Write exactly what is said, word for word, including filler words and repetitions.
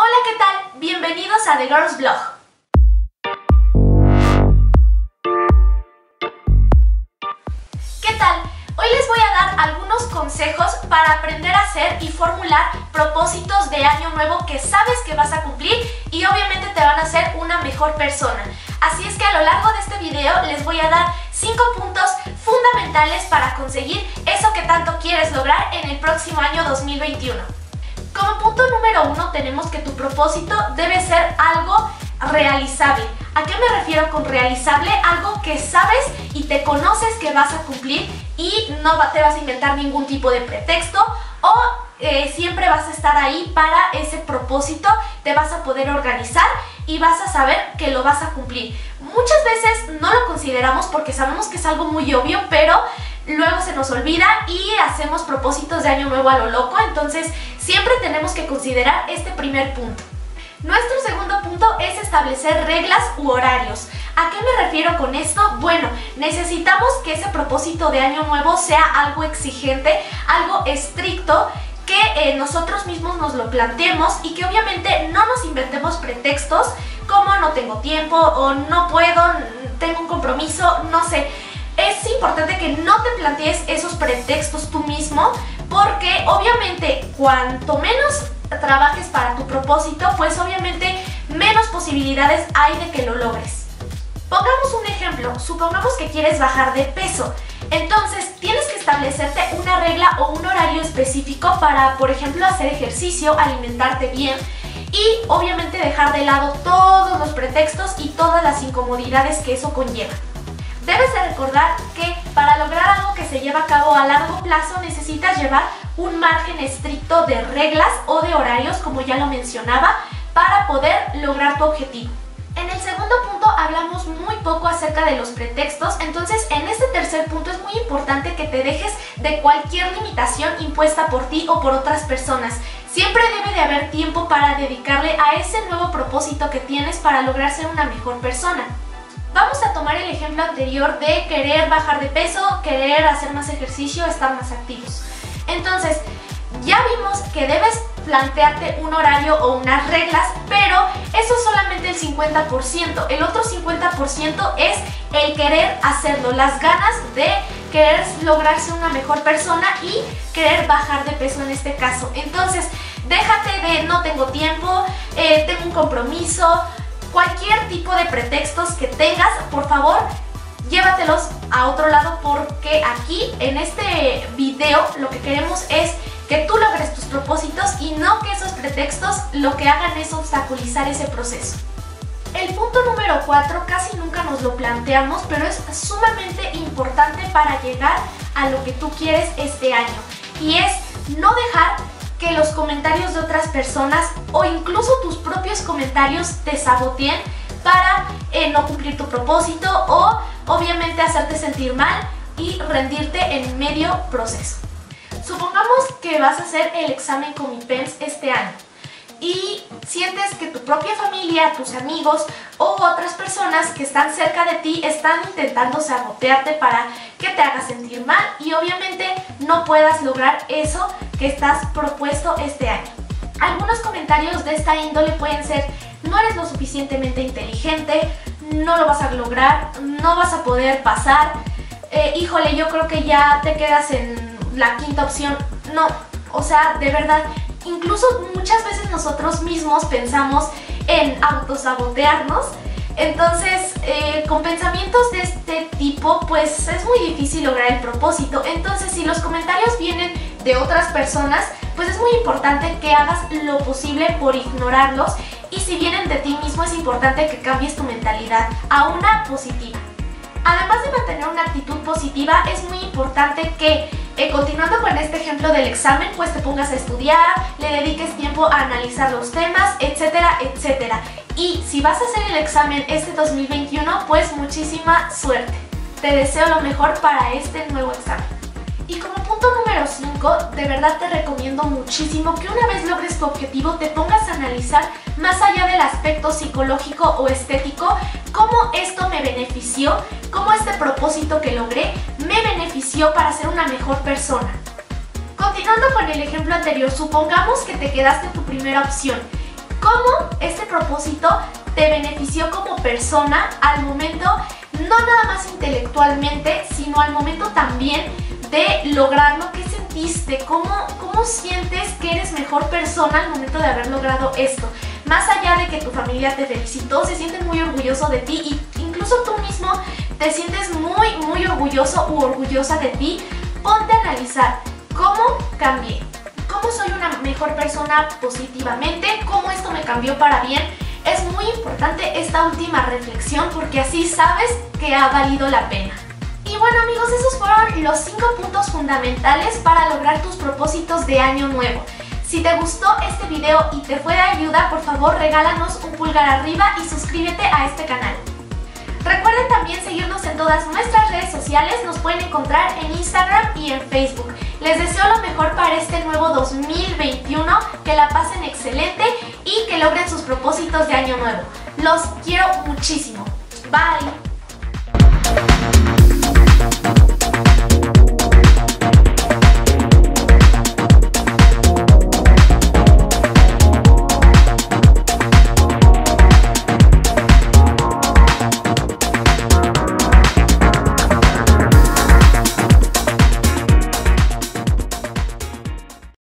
Hola, ¿qué tal? Bienvenidos a The Girls Blog. ¿Qué tal? Hoy les voy a dar algunos consejos para aprender a hacer y formular propósitos de año nuevo que sabes que vas a cumplir y obviamente te van a hacer una mejor persona. Así es que a lo largo de este video les voy a dar cinco puntos fundamentales para conseguir eso que tanto quieres lograr en el próximo año dos mil veintiuno. Como punto número uno tenemos que tu propósito debe ser algo realizable. ¿A qué me refiero con realizable? Algo que sabes y te conoces que vas a cumplir y no te vas a inventar ningún tipo de pretexto o eh, siempre vas a estar ahí para ese propósito, te vas a poder organizar y vas a saber que lo vas a cumplir. Muchas veces no lo consideramos porque sabemos que es algo muy obvio, pero luego se nos olvida y hacemos propósitos de año nuevo a lo loco, entonces siempre tenemos que considerar este primer punto. Nuestro segundo punto es establecer reglas u horarios. ¿A qué me refiero con esto? Bueno, necesitamos que ese propósito de año nuevo sea algo exigente, algo estricto, que eh, nosotros mismos nos lo planteemos y que obviamente no nos inventemos pretextos como no tengo tiempo o no puedo, tengo un compromiso, no sé. Es importante que no te plantees esos pretextos tú mismo porque obviamente cuanto menos trabajes para tu propósito, pues obviamente menos posibilidades hay de que lo logres. Pongamos un ejemplo, supongamos que quieres bajar de peso, entonces tienes que establecerte una regla o un horario específico para, por ejemplo, hacer ejercicio, alimentarte bien y obviamente dejar de lado todos los pretextos y todas las incomodidades que eso conlleva. Debes de recordar que para lograr algo que se lleva a cabo a largo plazo necesitas llevar un margen estricto de reglas o de horarios, como ya lo mencionaba, para poder lograr tu objetivo. En el segundo punto hablamos muy poco acerca de los pretextos, entonces en este tercer punto es muy importante que te dejes de cualquier limitación impuesta por ti o por otras personas. Siempre debe de haber tiempo para dedicarle a ese nuevo propósito que tienes para lograr ser una mejor persona. Vamos a tomar el ejemplo anterior de querer bajar de peso, querer hacer más ejercicio, estar más activos. Entonces, ya vimos que debes plantearte un horario o unas reglas, pero eso es solamente el cincuenta por ciento. El otro cincuenta por ciento es el querer hacerlo, las ganas de querer lograr ser una mejor persona y querer bajar de peso en este caso. Entonces, déjate de no tengo tiempo, eh, tengo un compromiso. Cualquier tipo de pretextos que tengas, por favor, llévatelos a otro lado porque aquí en este video lo que queremos es que tú logres tus propósitos y no que esos pretextos lo que hagan es obstaculizar ese proceso. El punto número cuatro casi nunca nos lo planteamos, pero es sumamente importante para llegar a lo que tú quieres este año y es no dejar que los comentarios de otras personas o incluso tus propios comentarios te saboteen para eh, no cumplir tu propósito o obviamente hacerte sentir mal y rendirte en medio proceso. Supongamos que vas a hacer el examen Comipens este año y sientes que tu propia familia, tus amigos o otras personas que están cerca de ti están intentando sabotearte para que te hagas sentir mal y obviamente no puedas lograr eso que estás propuesto este año. Algunos comentarios de esta índole pueden ser: no eres lo suficientemente inteligente, no lo vas a lograr, no vas a poder pasar, eh, híjole, yo creo que ya te quedas en la quinta opción. No, o sea, de verdad, incluso muchas veces nosotros mismos pensamos en autosabotearnos. Entonces, eh, con pensamientos de este tipo, pues es muy difícil lograr el propósito. Entonces, si los comentarios vienen de otras personas, pues es muy importante que hagas lo posible por ignorarlos. Y si vienen de ti mismo, es importante que cambies tu mentalidad a una positiva. Además de mantener una actitud positiva, es muy importante que, eh, continuando con este ejemplo del examen, pues te pongas a estudiar, le dediques tiempo a analizar los temas, etcétera, etcétera. Y si vas a hacer el examen este dos mil veintiuno, pues muchísima suerte. Te deseo lo mejor para este nuevo examen. Y como punto número cinco, de verdad te recomiendo muchísimo que una vez logres tu objetivo te pongas a analizar más allá del aspecto psicológico o estético, cómo esto me benefició, cómo este propósito que logré me benefició para ser una mejor persona. Continuando con el ejemplo anterior, supongamos que te quedaste en tu primera opción. cómo este propósito te benefició como persona al momento, no nada más intelectualmente, sino al momento también de lograrlo. ¿Qué sentiste? ¿Cómo, cómo sientes que eres mejor persona al momento de haber logrado esto? Más allá de que tu familia te felicitó, se sienten muy orgulloso de ti y incluso tú mismo te sientes muy, muy orgulloso u orgullosa de ti. Ponte a analizar cómo cambié, cómo soy una mejor persona positivamente, cómo esto me cambió para bien. Es muy importante esta última reflexión porque así sabes que ha valido la pena. Y bueno amigos, esos fueron los cinco puntos fundamentales para lograr tus propósitos de año nuevo. Si te gustó este video y te fue de ayuda, por favor regálanos un pulgar arriba y suscríbete a este canal. Recuerden también seguirnos en todas nuestras redes sociales, nos pueden encontrar en Instagram y en Facebook. Les deseo lo mejor para este nuevo dos mil veintiuno, que la pasen excelente y que logren sus propósitos de año nuevo. Los quiero muchísimo. Bye.